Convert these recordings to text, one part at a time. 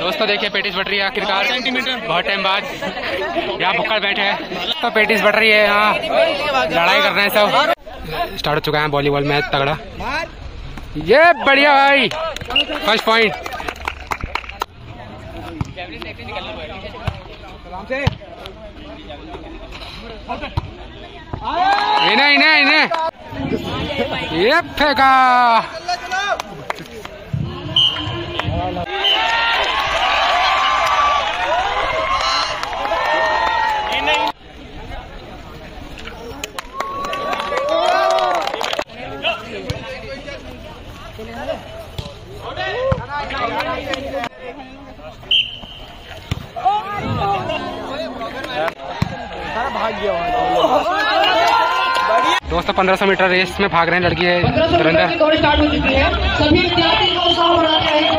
दोस्तों देखिए patties but रही है आखिरकार बहुत टाइम बाद। यहाँ भुक्कड़ बैठे हैं तो पेटिस बट रही है, यहाँ लड़ाई कर रहे हैं सब। स्टार्ट हो चुका है वॉलीबॉल मैच तगड़ा। ये बढ़िया भाई, फर्स्ट पॉइंट। इन्हें इन्हें इन्हें ये फेंका। दोस्तों 1500 मीटर रेस में भाग रहे हैं लड़की है सुरेंद्र। स्टार्ट हो चुकी है, सभी विद्यार्थी को उत्साह बढ़ाते हैं।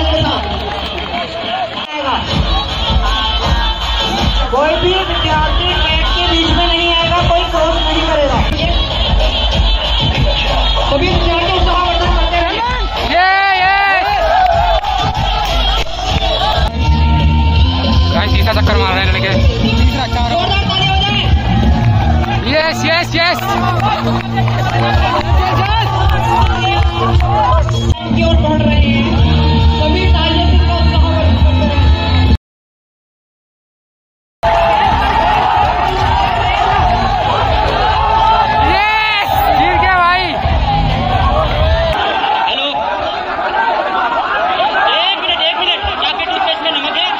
कोई भी विद्यार्थी ट्रैक के बीच में नहीं आएगा, कोई क्रॉस नहीं करेगा। सभी विद्यार्थी उत्साहवर्धन करते हैं। तीसरा चक्कर मार रहे हैं लड़के। Yes yes yes. की ओर बढ़ रहे हैं, सभी तालियों का उत्साहवर्धन करते हैं। यस, गिर गया भाई। हेलो, एक मिनट जाके टूथपेस्ट में नमक है।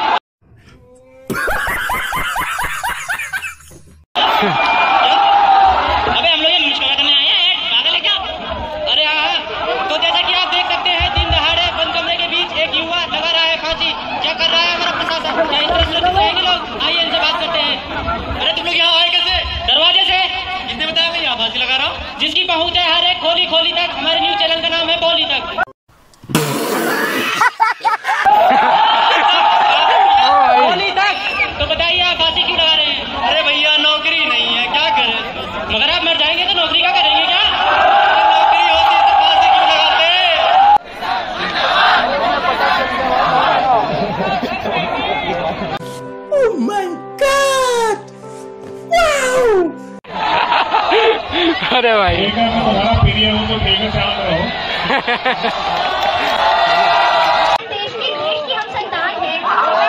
अबे हम लोग ये नमस्कार करने आए हैं, पागल है क्या? अरे हाँ, तो जैसा कि आप देख सकते हैं, दिन दहाड़े बंद कमरे के बीच एक युवा लगा रहा है फांसी। क्या कर रहा है हमारा प्रशासन? क्या इस तरह से रहेंगे लोग? आइए इनसे बात करते हैं। अरे तुम लोग यहाँ आए कैसे? दरवाजे से। किसने बताया मैं यहाँ फांसी लगा रहा हूँ? जिसकी पहुँच है हर एक खोली तक। हमारे न्यूज चैनल का नाम है बोली तक। बोली तक। तो बताइए आप फांसी क्यों लगा रहे हैं? अरे भैया नौकरी नहीं है, क्या करें? मगर आप मर जाएंगे तो नौकरी क्या करेंगे? क्या नौकरी होती तो फांसी क्यों लगाते? Oh my god, wow. अरे भाई देश की हम संतान हैं,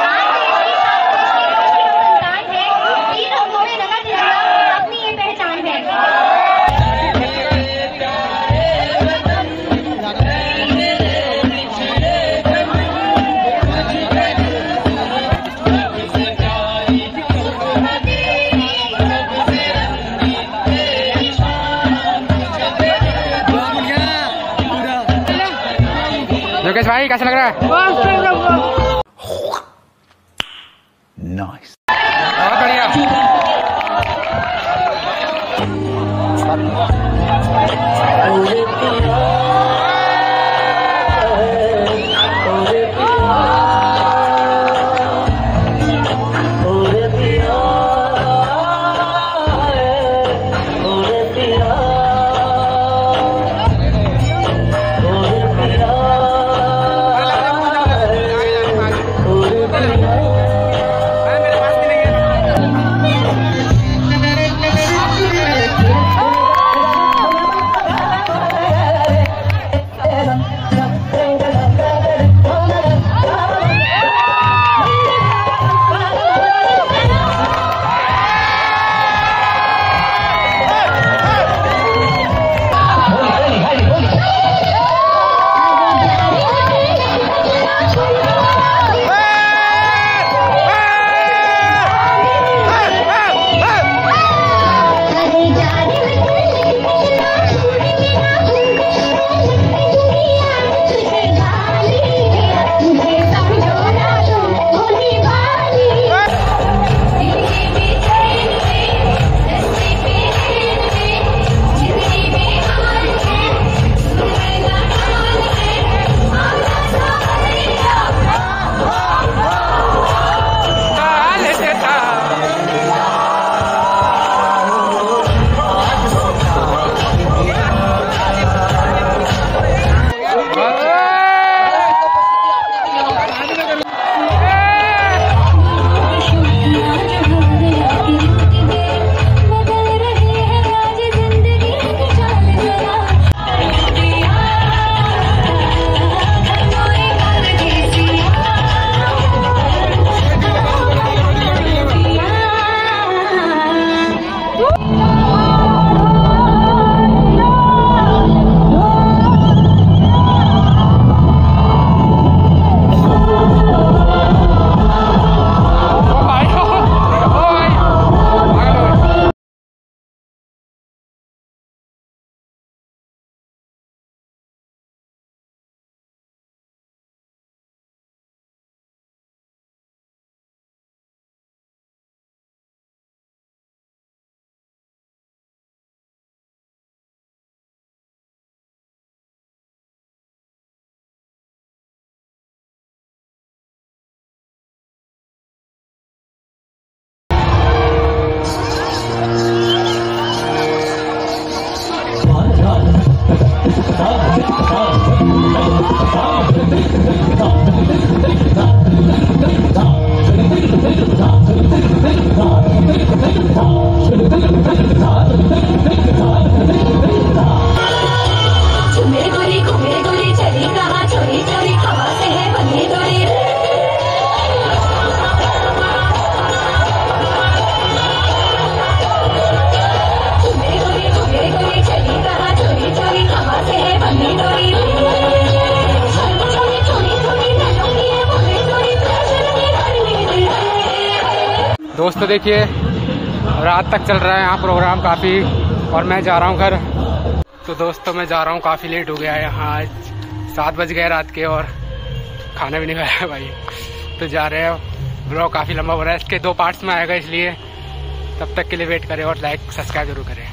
संतान है। तीन रंगों में रंगा तिरंगा अपनी ये पहचान है। योगेश भाई कैसा लग रहा है? Nice. बहुत बढ़िया। दोस्तों देखिए रात तक चल रहा है यहाँ प्रोग्राम काफ़ी, और मैं जा रहा हूँ घर। तो दोस्तों मैं जा रहा हूँ, काफ़ी लेट हो गया है यहाँ, आज 7 बज गए रात के और खाना भी नहीं खाया भाई। तो जा रहे हैं, ब्लॉग काफ़ी लंबा हो रहा है, इसके 2 पार्ट्स में आएगा, इसलिए तब तक के लिए वेट करें और लाइक सब्सक्राइब जरूर करें।